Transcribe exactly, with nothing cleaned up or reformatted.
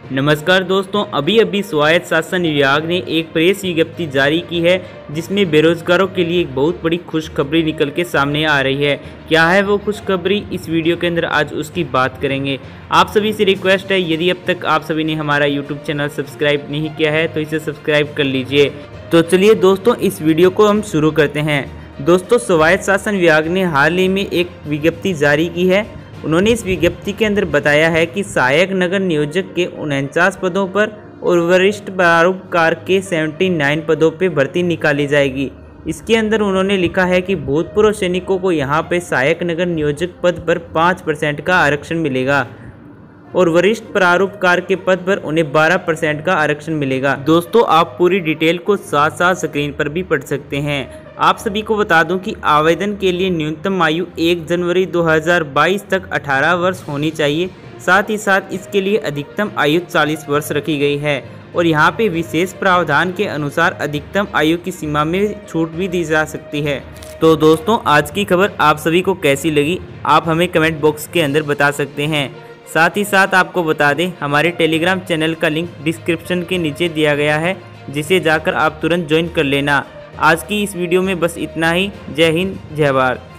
नमस्कार दोस्तों, अभी अभी स्वायत्त शासन विभाग ने एक प्रेस विज्ञप्ति जारी की है जिसमें बेरोजगारों के लिए एक बहुत बड़ी खुशखबरी निकल के सामने आ रही है। क्या है वो खुशखबरी, इस वीडियो के अंदर आज उसकी बात करेंगे। आप सभी से रिक्वेस्ट है, यदि अब तक आप सभी ने हमारा यूट्यूब चैनल सब्सक्राइब नहीं किया है तो इसे सब्सक्राइब कर लीजिए। तो चलिए दोस्तों, इस वीडियो को हम शुरू करते हैं। दोस्तों, स्वायत्त शासन विभाग ने हाल ही में एक विज्ञप्ति जारी की है। उन्होंने इस विज्ञप्ति के अंदर बताया है कि सहायक नगर नियोजक के उनचास पदों पर और वरिष्ठ प्रारूपकार के उन्यासी पदों पर भर्ती निकाली जाएगी। इसके अंदर उन्होंने लिखा है कि भूतपूर्व सैनिकों को यहाँ पे सहायक नगर नियोजक पद पर पाँच परसेंट का आरक्षण मिलेगा और वरिष्ठ प्रारूपकार के पद पर उन्हें बारह परसेंट का आरक्षण मिलेगा। दोस्तों, आप पूरी डिटेल को साथ साथ स्क्रीन पर भी पढ़ सकते हैं। आप सभी को बता दूं कि आवेदन के लिए न्यूनतम आयु एक जनवरी दो हज़ार बाईस तक अठारह वर्ष होनी चाहिए। साथ ही साथ इसके लिए अधिकतम आयु चालीस वर्ष रखी गई है और यहाँ पे विशेष प्रावधान के अनुसार अधिकतम आयु की सीमा में छूट भी दी जा सकती है। तो दोस्तों, आज की खबर आप सभी को कैसी लगी, आप हमें कमेंट बॉक्स के अंदर बता सकते हैं। साथ ही साथ आपको बता दें, हमारे टेलीग्राम चैनल का लिंक डिस्क्रिप्शन के नीचे दिया गया है, जिसे जाकर आप तुरंत ज्वाइन कर लेना। आज की इस वीडियो में बस इतना ही। जय हिंद, जय भारत।